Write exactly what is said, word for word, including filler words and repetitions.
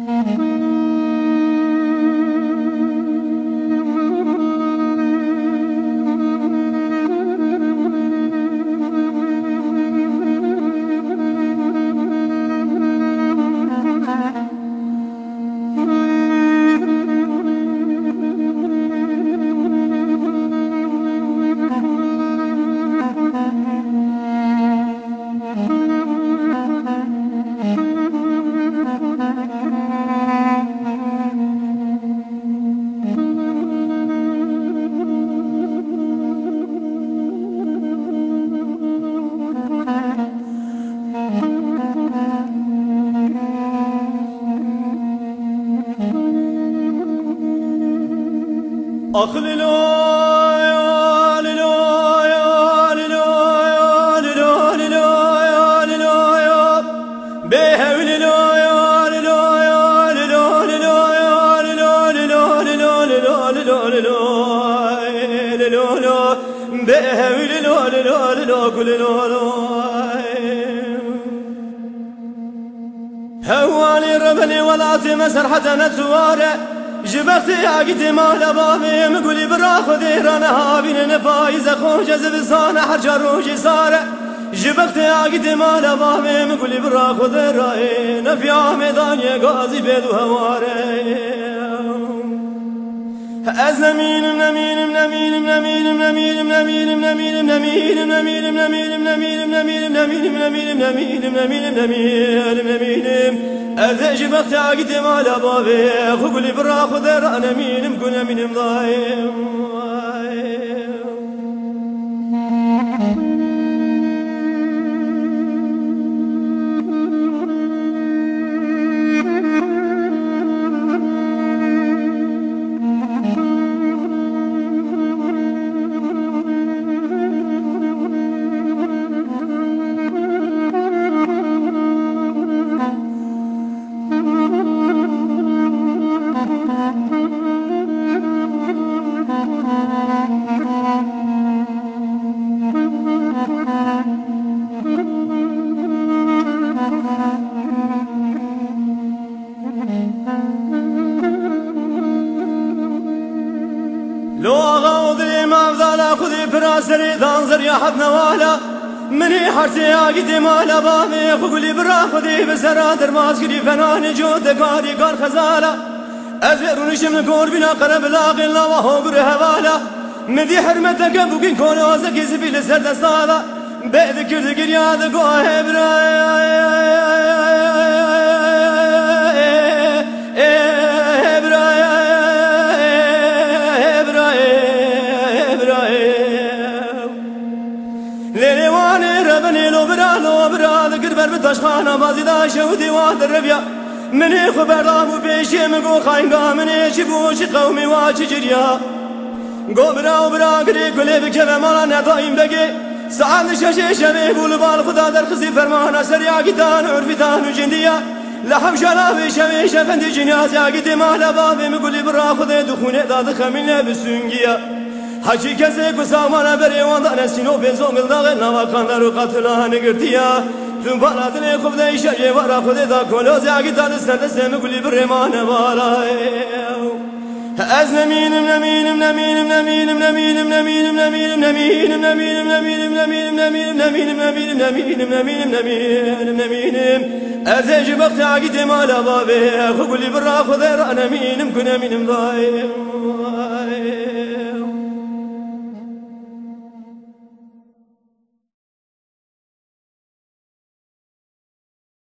هوالي رملي والعظيم سرحة نتوارع جبختي عقدي مال بابي مقولي براخذي رانا هابين نفايز خوش زبصان حرجر روجي صارع جبختي عقدي مال بابي مقولي براخذي راي نفي عمدان يقاضي بيدو هواري أزنمين منمين منمين منمين منمين منمين منمين منمين منمين منمين منمين منمين منمين منمين منمين منمين منمين منمين أذج بخت عقد مال بابي خقولي براخذ رانا مين مكون من مضايم لو غوضي ما بذال خذي براسري ذانزر يا حد نوالا مني حرتي عقدي مالا بامي خقولي برا خذي بسرادر ماسكري فناني جود قاري قار خزالا أزير ونشم قربنا قرب لاغي الله وهو قر هوالا مدي حرمتك بوكين كون وزكي سبيل سرد صالا بذكر ذكر يا ذقوه براي تشخانة بازيدا شودي واد الربيع مني خبردام وبيشي مقو خاينقا مني شبوش قومي واجي جريا قو برا وبرا قري كلي بكفة مالا نضايم بقي سعاد شاشي شبي بولبال خدا در خزي فرمانا سريع قدان عرفي تان وجنديا لحم شلافي شبي شفندي جنياز يا قدي مالا بابي مقولي برا خذي دخوني داد خميني بسنجيا حكي كسي كسامانا بري واندانا سينو بيزون قلداغي نوا كاندر وقتلها نقرتيا تون بالاتني خوب دايشا يوارا خودي دا كولوز ياقي دان سندسي مقولي برمان بالاي أزنمين منمين منمين منمين منمين منمين منمين منمين منمين منمين منمين منمين منمين منمين منمين منمين منمين منمين أزيج بقت عقدي مالا بابي خقولي برا خذي رانا مين مكنا من مضايم